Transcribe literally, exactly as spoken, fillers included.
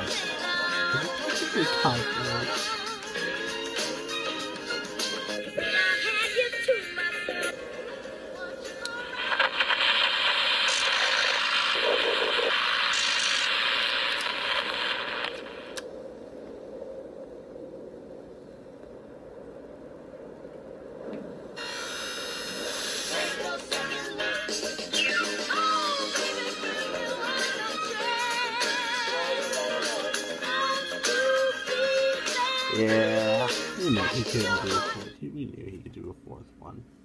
God. Good confidence. Yeah, we knew he couldn't do a fourth. We knew he could do a fourth one.